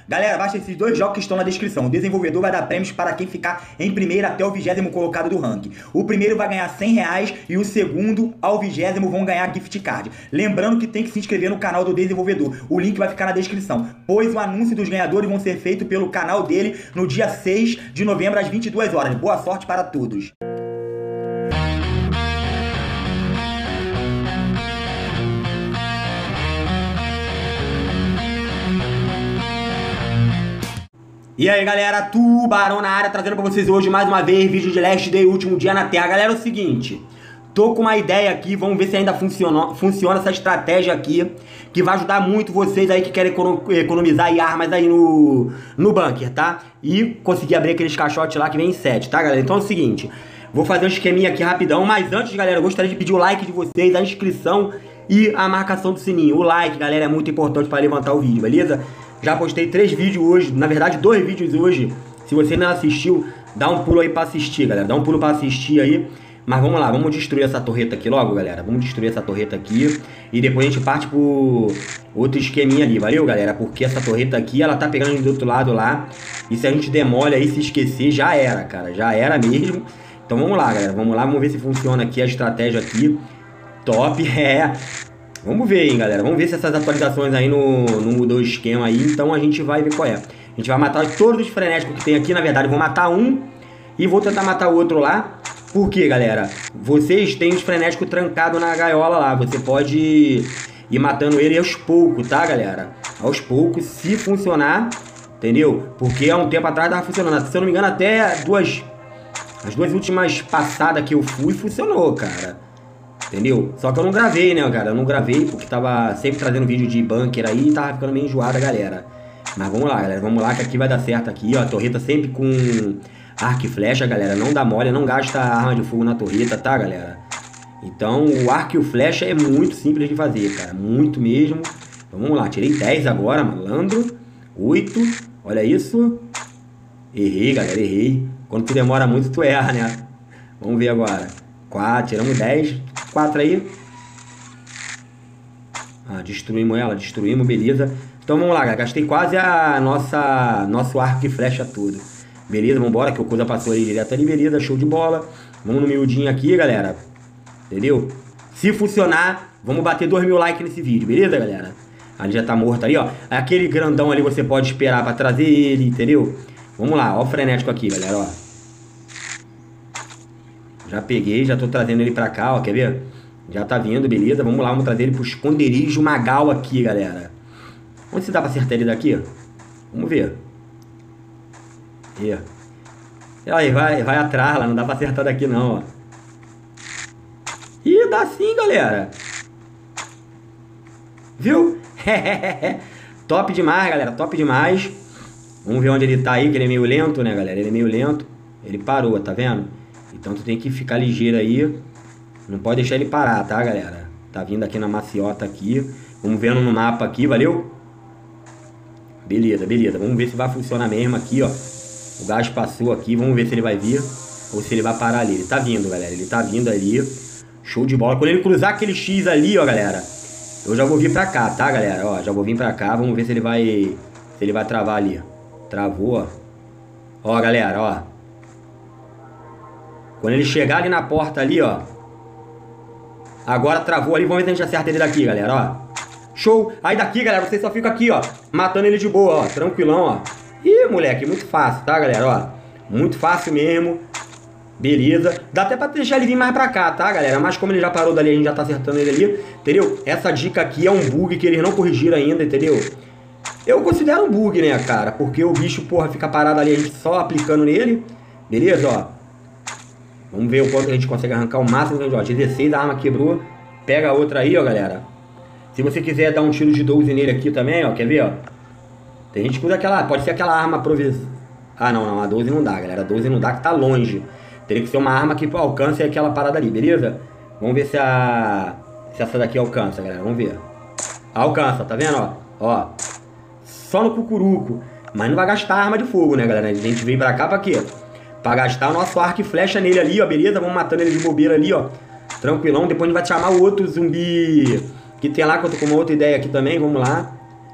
Galera, baixa esses dois jogos que estão na descrição. O desenvolvedor vai dar prêmios para quem ficar em primeiro até o 20º colocado do ranking. O primeiro vai ganhar R$100 e o segundo ao 20º vão ganhar gift card. Lembrando que tem que se inscrever no canal do desenvolvedor. O link vai ficar na descrição, pois o anúncio dos ganhadores vão ser feito pelo canal dele no dia 6 de novembro às 22 horas. Boa sorte para todos. E aí galera, Tubarão na área, trazendo pra vocês hoje mais uma vez vídeo de Last Day, último dia na Terra. Galera, é o seguinte, tô com uma ideia aqui, vamos ver se ainda funciona essa estratégia aqui, que vai ajudar muito vocês aí que querem economizar aí armas aí no bunker, tá? E conseguir abrir aqueles caixotes lá que vem em 7, tá galera? Então é o seguinte, vou fazer um esqueminha aqui rapidão, mas antes galera, eu gostaria de pedir o like de vocês, a inscrição e a marcação do sininho. O like, galera, é muito importante para levantar o vídeo, beleza? Já postei 3 vídeos hoje, na verdade 2 vídeos hoje. Se você não assistiu, dá um pulo aí pra assistir, galera. Dá um pulo pra assistir aí. Mas vamos lá, vamos destruir essa torreta aqui logo, galera. Vamos destruir essa torreta aqui. E depois a gente parte pro outro esqueminha ali, valeu, galera? Porque essa torreta aqui, ela tá pegando do outro lado lá. E se a gente demole aí, se esquecer, já era, cara. Já era mesmo. Então vamos lá, galera. Vamos lá, vamos ver se funciona aqui a estratégia aqui. Top, Vamos ver, hein, galera. Vamos ver se essas atualizações aí não mudou o esquema aí. Então a gente vai ver qual é. A gente vai matar todos os frenéticos que tem aqui. Na verdade, vou matar um e vou tentar matar o outro lá. Por quê, galera? Vocês têm os frenéticos trancados na gaiola lá. Você pode ir matando ele aos poucos, tá, galera? Aos poucos, se funcionar, entendeu? Porque há um tempo atrás tava funcionando. Se eu não me engano, até as duas últimas passadas que eu fui, funcionou, cara. Entendeu? Só que eu não gravei, né, cara? Eu não gravei porque tava sempre trazendo vídeo de bunker aí e tava ficando meio enjoada, galera. Mas vamos lá, galera. Vamos lá que aqui vai dar certo aqui, ó. A torreta sempre com arco e flecha, galera. Não dá mole, não gasta arma de fogo na torreta, tá, galera? Então, o arco e o flecha é muito simples de fazer, cara. Muito mesmo. Então, vamos lá. Tirei 10 agora, malandro. 8. Olha isso. Errei, galera. Errei. Quando tu demora muito, tu erra, né? Vamos ver agora. 4. Tiramos 10. 4 aí. Destruímos ela, beleza. Então vamos lá, galera. Gastei quase a nosso arco e flecha todo. Beleza, vambora, que o coisa passou aí direto ali, beleza, show de bola. Vamos no miudinho aqui, galera. Entendeu? Se funcionar, vamos bater 2.000 likes nesse vídeo, beleza, galera? Ali já tá morto ali, ó. Aquele grandão ali você pode esperar pra trazer ele, entendeu? Vamos lá, ó o frenético aqui, galera, ó. Já peguei, já tô trazendo ele pra cá, ó, quer ver? Já tá vindo, beleza, vamos lá, vamos trazer ele pro esconderijo Magal aqui, galera. Onde se dá pra acertar ele daqui? Vamos ver. Aí, vai atrás lá, não dá pra acertar daqui não, ó. Ih, dá sim, galera. Viu? Top demais, galera, top demais. Vamos ver onde ele tá aí, que ele é meio lento, né, galera? Ele é meio lento. Ele parou, tá vendo? Então tu tem que ficar ligeiro aí. Não pode deixar ele parar, tá, galera? Tá vindo aqui na maciota aqui. Vamos vendo no mapa aqui, valeu? Beleza, beleza. Vamos ver se vai funcionar mesmo aqui, ó. O gás passou aqui. Vamos ver se ele vai vir ou se ele vai parar ali. Ele tá vindo, galera. Ele tá vindo ali. Show de bola. Quando ele cruzar aquele X ali, ó, galera, eu já vou vir pra cá, tá, galera? Ó, já vou vir pra cá. Vamos ver se ele vai travar ali. Travou, ó. Ó, galera, ó. Quando ele chegar ali na porta ali, ó. Agora travou ali. Vamos ver se a gente acerta ele daqui, galera, ó. Show. Aí daqui, galera, vocês só ficam aqui, ó. Matando ele de boa, ó. Tranquilão, ó. Ih, moleque, muito fácil, tá, galera, ó. Muito fácil mesmo. Beleza. Dá até pra deixar ele vir mais pra cá, tá, galera? Mas como ele já parou dali, a gente já tá acertando ele ali. Entendeu? Essa dica aqui é um bug que eles não corrigiram ainda, entendeu? Eu considero um bug, né, cara? Porque o bicho, porra, fica parado ali, a gente só aplicando nele. Beleza, ó. Vamos ver o quanto a gente consegue arrancar o máximo. Ó, 16, a arma quebrou. Pega a outra aí, ó, galera. Se você quiser dar um tiro de 12 nele aqui também, ó, quer ver, ó? Tem gente que usa aquela, pode ser aquela arma provisória. Ah, não, a 12 não dá, galera. A 12 não dá, que tá longe. Teria que ser uma arma que alcance aquela parada ali, beleza? Vamos ver se essa daqui alcança, galera. Vamos ver. Alcança, tá vendo, ó? Ó. Só no cucuruco. Mas não vai gastar arma de fogo, né, galera? A gente veio pra cá pra quê? Pra gastar o nosso arco e flecha nele ali, ó, beleza? Vamos matando ele de bobeira ali, ó. Tranquilão. Depois a gente vai chamar o outro zumbi que tem lá, que eu tô com uma outra ideia aqui também. Vamos lá.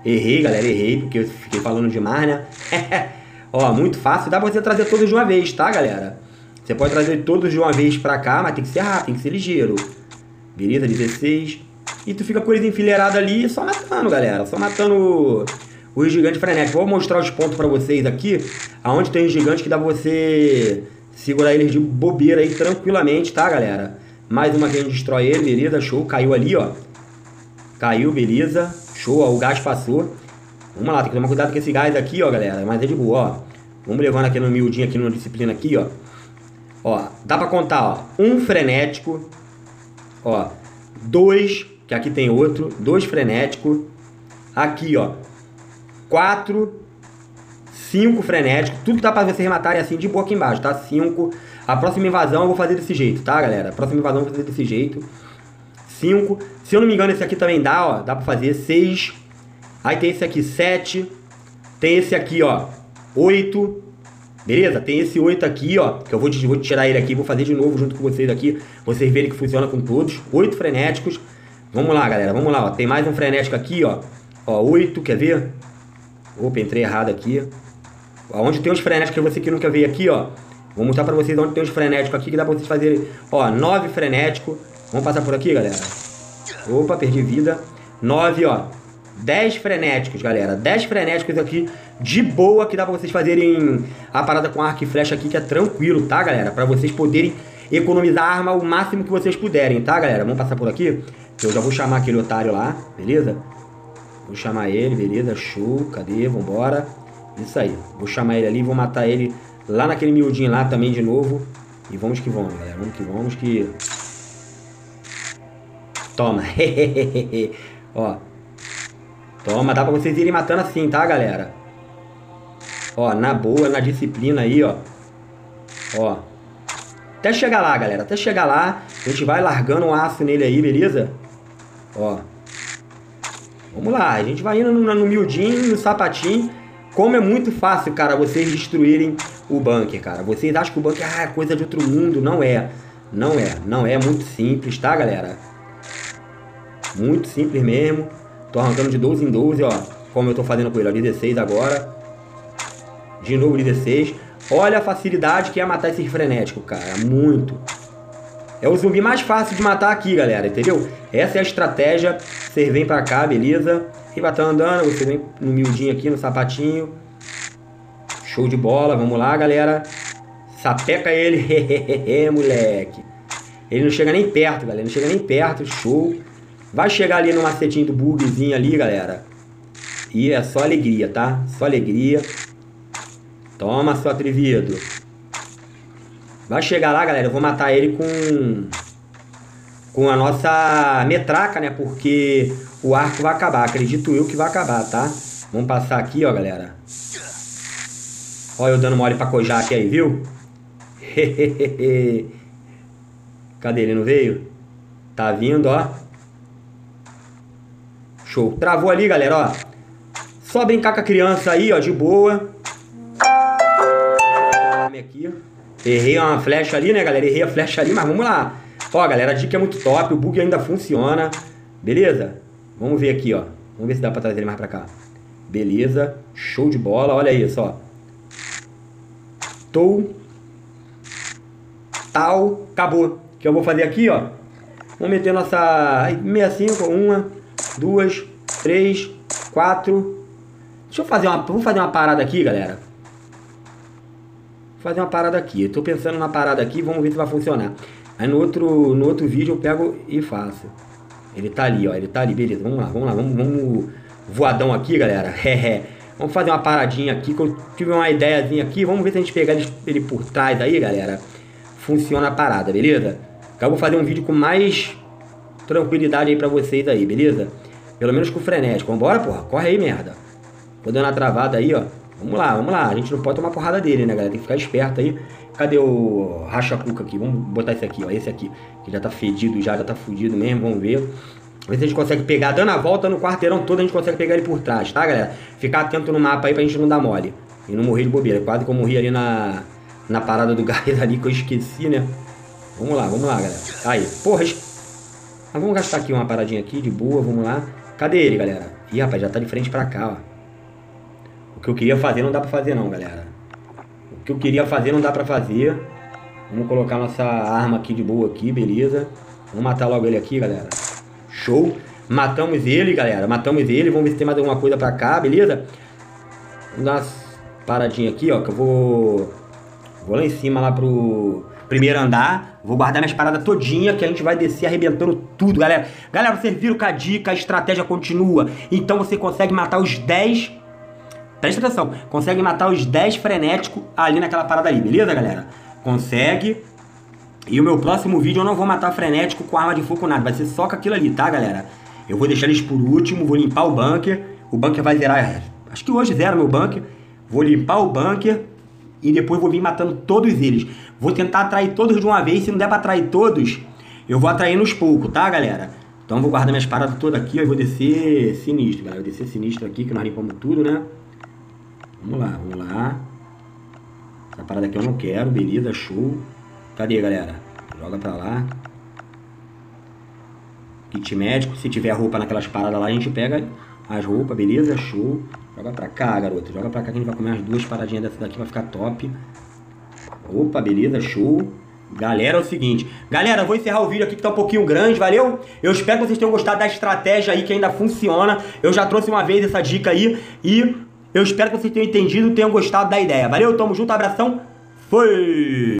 Errei, galera, errei, porque eu fiquei falando demais, né? Ó, muito fácil. Dá pra você trazer todos de uma vez, tá, galera? Você pode trazer todos de uma vez pra cá, mas tem que ser rápido, tem que ser ligeiro. Beleza, 16. E tu fica com eles enfileirados ali, só matando, galera. Só matando os gigantes frenéticos. Vou mostrar os pontos pra vocês aqui, aonde tem os gigantes que dá pra você segurar eles de bobeira aí tranquilamente, tá, galera? Mais uma que a gente destrói ele, beleza, show. Caiu ali, ó. Caiu, beleza. Show, ó, o gás passou. Vamos lá, tem que tomar cuidado com esse gás aqui, ó, galera. Mas é de boa, ó. Vamos levando aqui no miudinho, aqui numa disciplina aqui, ó. Ó, dá pra contar, ó. Um frenético. Ó, dois, que aqui tem outro. Dois frenéticos. Aqui, ó. 4, 5 frenéticos. Tudo que dá pra vocês matarem assim de boa aqui embaixo, tá? 5. A próxima invasão eu vou fazer desse jeito, tá, galera? A próxima invasão eu vou fazer desse jeito. 5. Se eu não me engano, esse aqui também dá, ó. Dá pra fazer 6. Aí tem esse aqui, 7. Tem esse aqui, ó, 8. Beleza? Tem esse 8 aqui, ó. Que eu vou tirar ele aqui. Vou fazer de novo junto com vocês aqui. Vocês verem que funciona com todos. 8 frenéticos. Vamos lá, galera. Vamos lá, ó. Tem mais um frenético aqui, ó. Ó, 8. Quer ver? Opa, entrei errado aqui. Onde tem os frenéticos que você que nunca veio aqui, ó. Vou mostrar pra vocês onde tem os frenéticos aqui. Que dá pra vocês fazerem. Ó, 9 frenéticos. Vamos passar por aqui, galera. Opa, perdi vida. 9, ó. 10 frenéticos, galera. 10 frenéticos aqui de boa, que dá pra vocês fazerem a parada com arco e flecha aqui, que é tranquilo, tá, galera? Pra vocês poderem economizar a arma o máximo que vocês puderem, tá, galera? Vamos passar por aqui. Eu já vou chamar aquele otário lá, beleza? Vou chamar ele, beleza? Show, cadê? Vambora. Isso aí. Vou chamar ele ali, vou matar ele lá naquele miudinho lá também de novo. E vamos que vamos, galera. Vamos que vamos que... Toma. Ó. Toma, dá pra vocês irem matando assim, tá, galera? Ó, na boa, na disciplina aí, ó. Ó. Até chegar lá, galera. Até chegar lá, a gente vai largando um aço nele aí, beleza? Ó. Vamos lá, a gente vai indo no miudinho, no sapatinho. Como é muito fácil, cara, vocês destruírem o bunker, cara. Vocês acham que o bunker é coisa de outro mundo. Não é. Não é. Não é muito simples, tá, galera? Muito simples mesmo. Tô arrancando de 12 em 12, ó. Como eu tô fazendo com ele, ó. 16 agora. De novo 16. Olha a facilidade que é matar esse frenético, cara. Muito. É o zumbi mais fácil de matar aqui, galera. Entendeu? Essa é a estratégia. Vocês vêm pra cá, beleza? E vai tá andando. Você vem no miudinho aqui, no sapatinho. Show de bola. Vamos lá, galera. Sapeca ele. Moleque. Ele não chega nem perto, galera. Não chega nem perto. Show. Vai chegar ali no macetinho do bugzinho ali, galera. E é só alegria, tá? Só alegria. Toma, seu atrevido. Vai chegar lá, galera. Eu vou matar ele com a nossa metraca, né? Porque o arco vai acabar. Acredito eu que vai acabar, tá? Vamos passar aqui, ó, galera. Olha eu dando mole pra Kojak aí, viu? Cadê ele? Não veio? Tá vindo, ó. Show. Travou ali, galera, ó. Só brincar com a criança aí, ó, de boa. Aqui. Errei uma flecha ali, né, galera? Errei a flecha ali, mas vamos lá. Ó, galera, a dica é muito top. O bug ainda funciona. Beleza? Vamos ver aqui, ó. Vamos ver se dá pra trazer ele mais pra cá. Beleza. Show de bola. Olha isso, ó. Tal. Acabou. O que eu vou fazer aqui, ó. Vamos meter nossa 65. 1, 2, 3, 4. Deixa eu fazer uma... Vou fazer uma parada aqui, galera. Vou fazer uma parada aqui. Eu tô pensando na parada aqui. Vamos ver se vai funcionar. Aí no outro vídeo eu pego e faço. Ele tá ali, ó. Ele tá ali. Beleza. Vamos lá. Vamos lá. Vamos voadão aqui, galera. Vamos fazer uma paradinha aqui. Que eu tive uma ideiazinha aqui. Vamos ver se a gente pegar ele por trás aí, galera. Funciona a parada, beleza? Eu vou fazer um vídeo com mais tranquilidade aí pra vocês aí, beleza? Pelo menos com o frenético. Vambora, porra. Corre aí, merda. Tô dando uma travada aí, ó. Vamos lá, vamos lá. A gente não pode tomar porrada dele, né, galera? Tem que ficar esperto aí. Cadê o racha-cuca aqui? Vamos botar esse aqui, ó. Esse aqui. Que já tá fedido, já tá fudido mesmo. Vamos ver. Vamos ver se a gente consegue pegar. Dando a volta no quarteirão todo, a gente consegue pegar ele por trás, tá, galera? Ficar atento no mapa aí pra gente não dar mole. E não morrer de bobeira. Quase que eu morri ali na parada do gás ali que eu esqueci, né? Vamos lá, galera. Aí, porra. Mas vamos gastar aqui uma paradinha aqui, de boa, vamos lá. Cadê ele, galera? Ih, rapaz, já tá de frente pra cá, ó. O que eu queria fazer não dá pra fazer não, galera. O que eu queria fazer não dá pra fazer. Vamos colocar nossa arma aqui de boa aqui, beleza. Vamos matar logo ele aqui, galera. Show. Matamos ele, galera. Matamos ele. Vamos ver se tem mais alguma coisa pra cá, beleza? Vamos dar umas paradinhas aqui, ó. Que eu vou lá em cima, lá pro primeiro andar. Vou guardar minhas paradas todinha, que a gente vai descer arrebentando tudo, galera. Galera, vocês viram que a dica, a estratégia continua. Então você consegue matar os 10... Presta atenção. Consegue matar os 10 frenéticos ali naquela parada ali, beleza, galera? Consegue. E o meu próximo vídeo eu não vou matar frenético com arma de fogo nada. Vai ser só com aquilo ali, tá, galera? Eu vou deixar eles por último. Vou limpar o bunker. O bunker vai zerar. Acho que hoje zera meu bunker. Vou limpar o bunker. E depois vou vir matando todos eles. Vou tentar atrair todos de uma vez. Se não der pra atrair todos, eu vou atraindo uns poucos, tá, galera? Então eu vou guardar minhas paradas todas aqui. Eu vou descer sinistro, galera. Vou descer sinistro aqui, que nós limpamos tudo, né? Vamos lá, vamos lá. Essa parada aqui eu não quero, beleza, show. Cadê, galera? Joga pra lá. Kit médico, se tiver roupa naquelas paradas lá, a gente pega as roupas, beleza, show. Joga pra cá, garota, joga pra cá que a gente vai comer as duas paradinhas dessa daqui, vai ficar top. Opa, beleza, show. Galera, é o seguinte. Galera, eu vou encerrar o vídeo aqui que tá um pouquinho grande, valeu? Eu espero que vocês tenham gostado da estratégia aí que ainda funciona. Eu já trouxe uma vez essa dica aí e... eu espero que vocês tenham entendido e tenham gostado da ideia. Valeu, tamo junto, abração, foi!